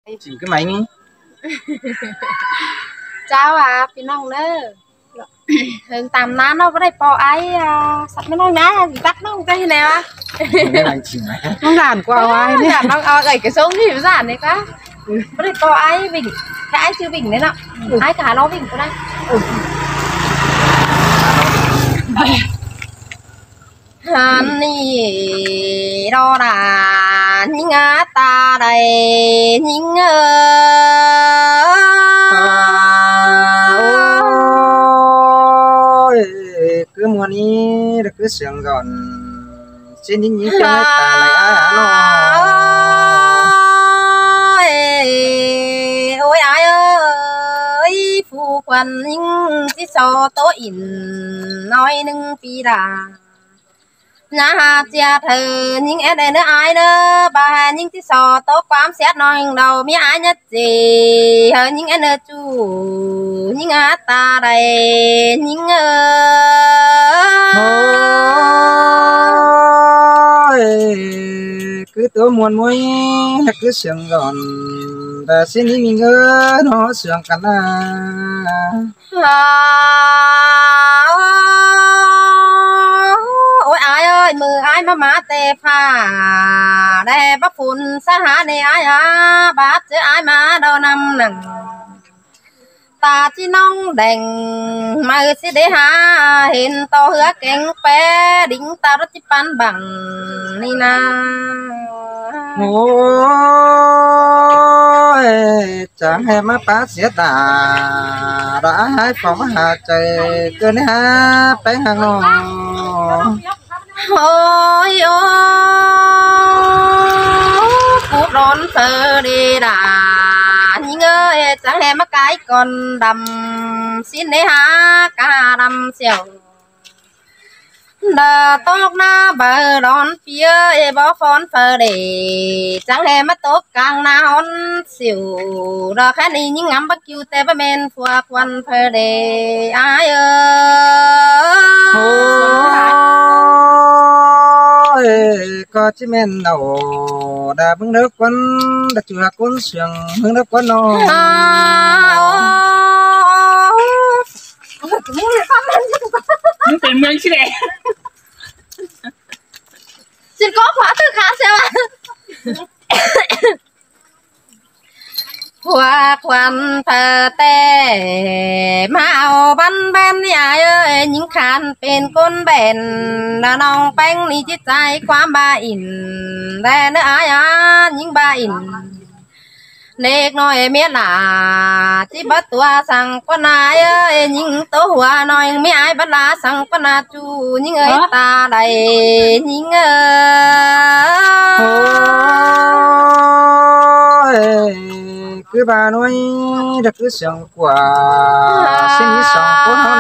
chỉnh cái máy đi. Chào à,พี่น้องเด้อถึงตามน้ำเนาะบ่ได้ปอไอ้สัตว์ไม่น้อยนะสิตักน้องใจแนว Cái này chỉnh máy. Nó giản qua ai đấy. Giảnน้องcái số thì giản đấy cả.บ่ได้ปอไอ้bình, cái ai chưa bình đấy nọ. Ai cả nó bình có đây. Nì đo đà nhìn ta đây nhìn Ôi, cứ mua đi được cứ sướng gọn xin những cái ta lại ôi ai ơi phu quan những cái so tố in nói nâng phi đà nhà cha thờ những em đây nữa ai nữa bà những cái sò tốt quám xét nói đầu mi ai nhất gì hơn những em nữa chú những ta đây những cứ tối muôn muối cứ sướng gọn và xin đi mình ơi nó sướng cả ôi ai ơi mừ ai mà má tê pha đây bắp phun sa há này ai à bát chứ ai mà đâu năm nằng ta chỉ nong đèn mà sẽ để ha hiện to hứa cánh bé đính ta rất chỉ pan bằng ni na ôi chẳng hề mà bá xiết đã hai phòng hà trời cứ nè bé hàng nó ôi phút đón thơ đi đà những ơi chẳng hề mà cái con đầm xin để ha cả đầm xèo đờ tóc na bờ đón phía bó phón phờ để chẳng hề mất tốt càng na hón xỉu đờ khá đi những ngắm bắt kêu tê bá men phua quan phờ để ai ơi có chỉ men đầu đã bưng nước quân đã chùa quân sương hương nước quân nó Những tiền nguyên chứ này. xin có khóa từ khá xem ạ hoa quan thờ tê mạo ban bên nhà ơi những khăn bên con bèn là nòng bánh đi chết trái quá ba in đây nữa ai á những ba in nét nói miết là chỉ bắt tua sang con ai ơi những tố hoa nói mi ai bắt lá sang con à chú những người ta đầy những cứ bà nói được cứ sướng quả xin đi sòng của nó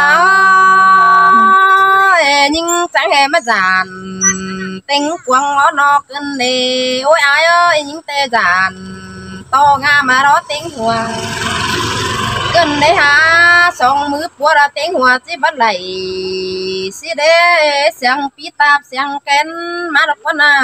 là nhưng chẳng hề mất giàn tính quăng nó cơn đi ôi ai ơi những tê giàn to nga mà đó tiếng hòa cơn đấy ha xong mưa bùa ra tiếng hòa chỉ bắt lại xí đế sang pi tạp sang kén mà đọc con à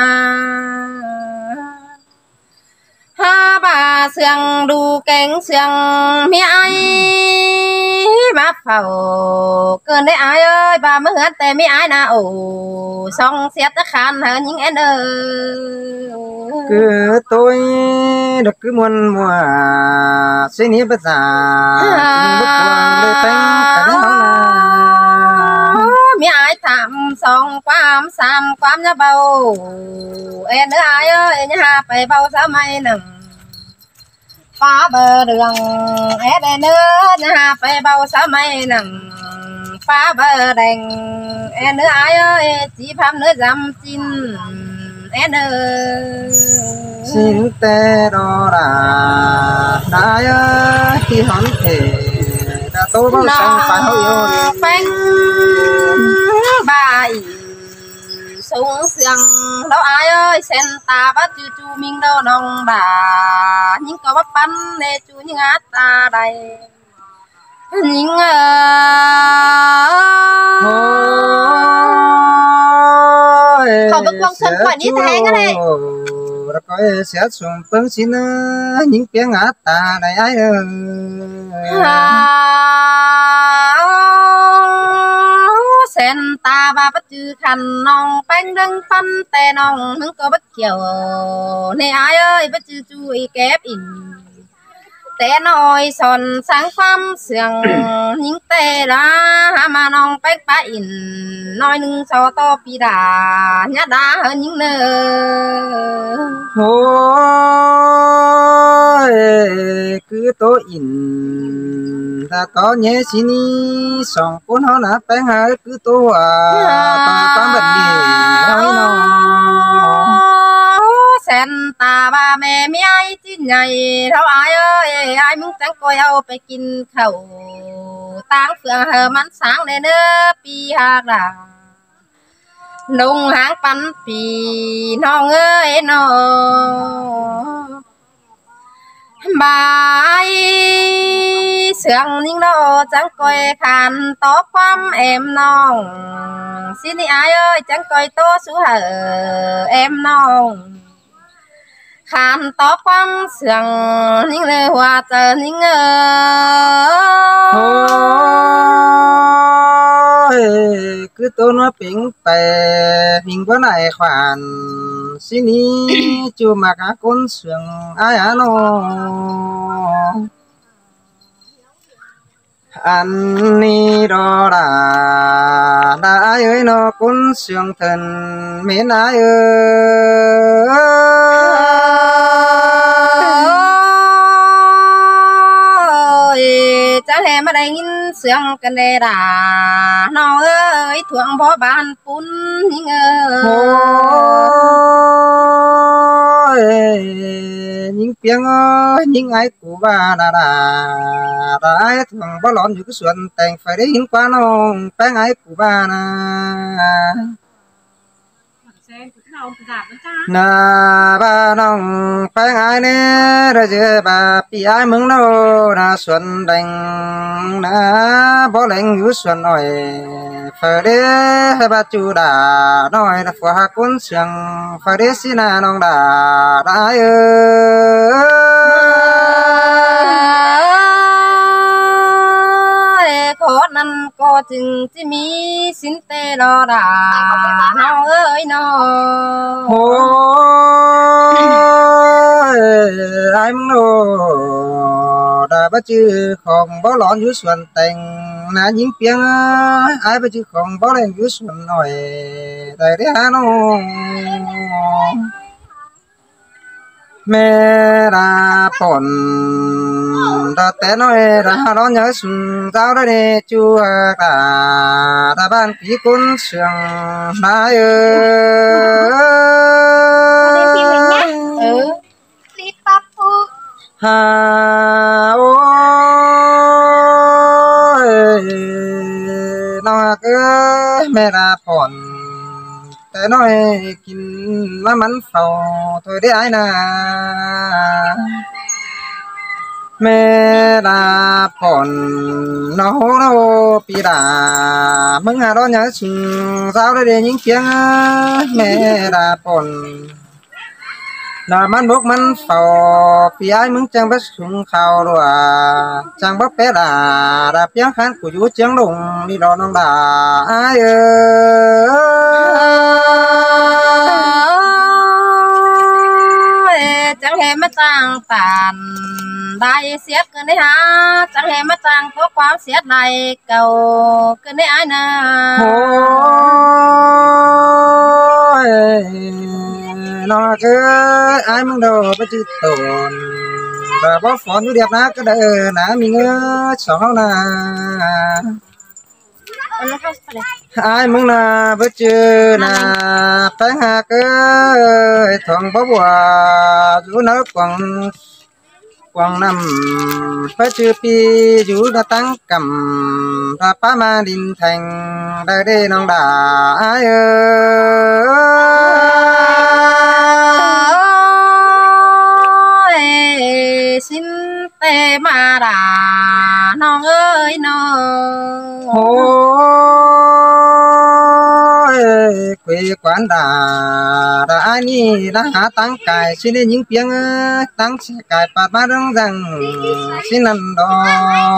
ha bà sương đu cánh sương mi ai mà phẩu cơn đấy ai ơi bà mới hứa tê mi ai na ổ xong xét tất khăn hơn những em ơi cứ tôi được cứ muôn mùa xin hiếp bất giả lúc quang đôi tánh cả đó mi ai thảm xong quam sam quam nhá bầu em nữa ai ơi nhà phải bầu sao mày nằng phá bờ đường em nữa nhà phải bầu sao mày nằng phá bờ đành em nữa ai ơi chỉ phạm nữa dám xin em ơi xin tê đó là đã khi hắn thể đã tôi bao sang phải hôi phanh bài sung sương đâu ai ơi sen ta bắt chú chú mình đâu nong bà những có bắp bắn để chú những át ta đây những không được quăng sân quả đi thế cái này coi sẽ xuống phương xin những tiếng ngã ta này ai sen ta ba bất chư khăn nong bánh đăng phân tè nong hứng có bất kiểu nè ai ơi bất chư chui kép in té nói son sáng phăm sương những tê ra mà nong bánh ba in nói nưng so to pi đà nhá đá hơn những nơi ôi cứ tôi in ta có nhé xin sòng cuốn họ nã bánh hai cứ tôi ta có bệnh gì nói nó sen ta ba mẹ mi ai tin nhảy đâu ai ơi ai muốn trắng coi aoไปกินข้าวtang phượng hờ mắn sáng lên nữa pi hạc là nung háng pan pi nong ơi nó bài sương những đó trắng coi khăn to quăm em nong xin đi ai ơi trắng coi to sú hờ em nong khăn to quăng sương những lời hoa chờ những ơi cứ tôi nói bình bè hình bữa này khoản xin đi chưa mà cả con sương ai à nó anh đi đó là ai ơi nó con sương thần miền ai ơi chẳng hề mà đây nhìn sương cần đề đà nó ơi thuận bỏ bàn phun những những tiếng những ai của bà đã ai thường bỏ lon những cái xuân thành phải đến những quán ông cái ai của bà na ba nong phải ai nè rồi giờ bà bị ai mừng đâu na xuân thành na bỏ lệnh những xuân nói phải để bà chủ đã nói là phù hợp cuốn sương phải để xin nong đã ơi khó năn có chừng chỉ mi xin tê lo đà nó ơi nó ôi ai mừng đâu đã bắt chư không bỏ lon dưới xuân thành na những tiếng ai bắt chư không bỏ lên dưới xuân nói tại đấy nó mẹ đã bổn đã té nói đã nó nhớ sùng giáo đó đi chú đã ban ký cuốn sương nói hà ôi nó cứ mẹ đã bổn té nói kín má mắn phàu thôi đấy ai nà mẹ đã còn nó bị đã mừng hà đó nhớ sừng sao đây để những tiếng mẹ đã còn là man bốc man phò bị ai mừng trang bắt súng khao rồi trang bắt bé đã tiếng khán của chú tiếng đồng đi đó nó đã ai chẳng hề mất trang tàn đại xét cái này ha chẳng hề mất trang có quá xét này cầu cái này ai nè nó cứ ai mong đồ bắt chữ tồn và bó phón như đẹp ná cái đời ná mình sống nè ai mong là bắt chữ là phải hạ cơ thuận bó bùa dù nó quăng nằm phải chữ pi dù đã tăng cầm ra phá ma đình thành đời đây nông đà ai xin tê ma đà non ơi non ôi quê quán đã ai ni đã há tăng cài xin đến những tiếng tăng sẽ cài phạt ba răng rằng xin ăn đó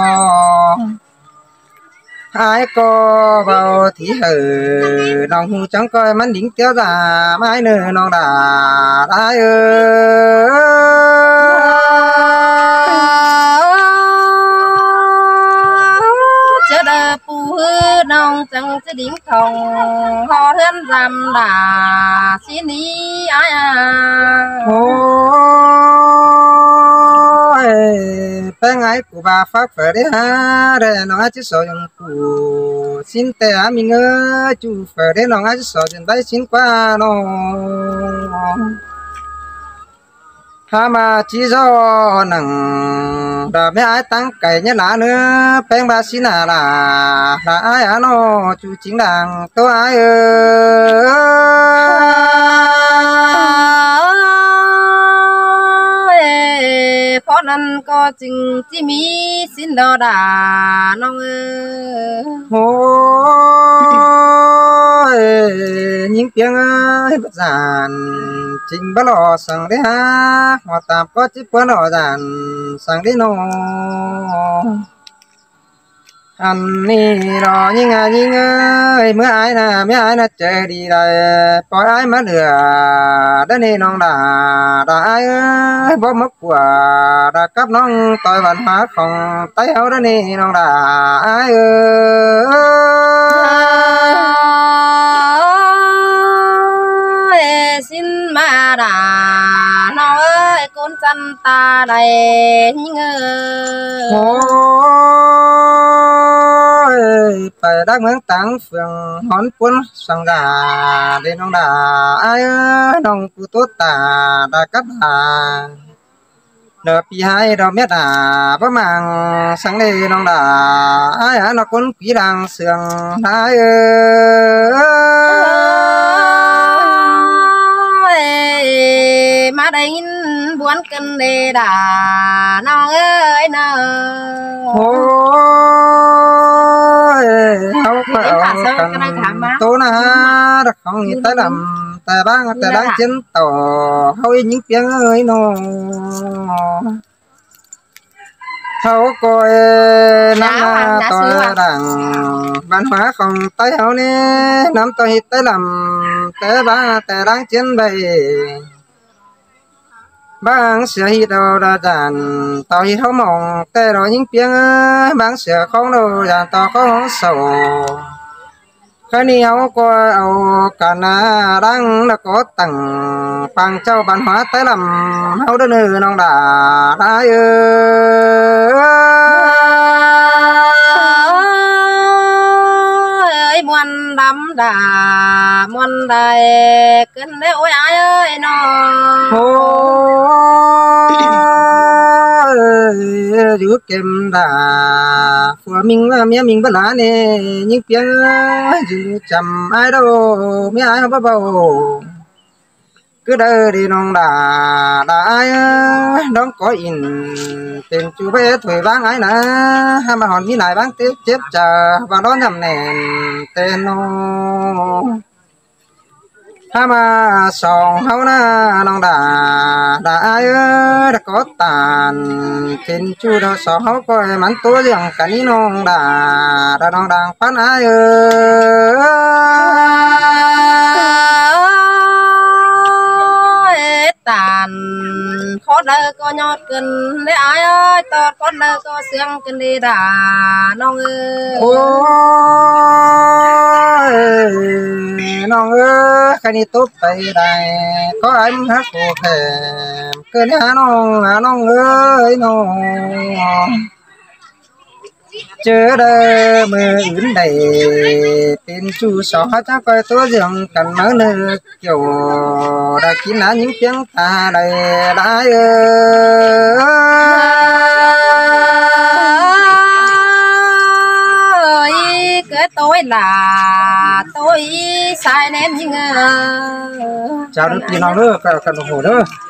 ai có vào thì hở lòng hù chẳng coi mắt đính kéo già mãi nở nó đã ơi chớ đờ phù hư nông chẳng chứ đính không ho hơn rằm đà xin đi ai ôi bên ai của bà phát phải đấy ha để nó chỉ sợ dùng cụ xin tè mình ơi chú phải đấy nó chỉ sợ dùng tay xin qua nó ha mà chỉ do nằng đã mấy ai tăng cày nhớ lá nữa bên bà xin là ai à nó chú chính đàng tôi ai ơi phó năn có chừng chi mi xin đò đà nông ôi những tiếng ơi bất giản trình bắt lò sang đấy ha họ tạm có chiếc quán lò giản sang đấy nó anh đi đó nhưng ơi mới ai là chơi đi đây coi ai mà được đến đây non đã ai ơi bó mất của đã cấp non tôi văn hóa không tay áo đến đây non đã ai ơi xin mà đà nó ơi con chân ta đây nhưng phải đắc mướn tăng phường hón cuốn sang đà để nông đà ai nông cụ tốt tà đã cắt hà đợt pi hai đợt biết đà bữa màng sáng đây nông đà ai nó cuốn quý đàng sườn ai mà đây buồn cân đề đà nó ơi nó không cần tố na đã không nghĩ tới làm ta đang chiến tổ hơi những tiếng ơi nó thấu coi năm tôi đằng văn hóa không tới hậu nè năm tôi hít tới làm tới ba tới đang chiến bày bang sửa hít đồ đã dàn tao hít không mong tới rồi những tiếng bang sửa không đồ dàn tao không sầu cái này hậu coi âu cả na đang là có tầng bằng châu văn hóa tới làm hậu đơn nữ nông đã muôn đắm đà muôn đầy cơn đế ôi ai ơi nó rước kem đà phùa mình mía mình bất lá nè những tiếng dù chầm ai đâu mía ai không bao cứ đợi đi nông đã ai đón có in tiền chú bé tuổi vang ấy nè hai mà hòn mi lại vang tiếp tiếp chờ và đó nhầm nền tên nó hai mà sòng hấu na nông đã ai đã có tàn trên chú đó sòng hấu coi mắn tối riêng cả ní nông đã nông đang phát ai tàn khó đỡ có nhót cần để ai ơi tao có đỡ có xương cần đi đà nông ơi nông ơi cái này tốt tay đây có ai muốn hát cổ thèm cứ há nông ơi nông chớ đơ mưa ướn đầy tên chú sọ chắc coi tôi dường cần nói nữa kiểu đã kín lá những tiếng ta đầy đã ơi cái tôi là tôi sai nên nhưng chào được gì nào nữa cần đồng hồ nữa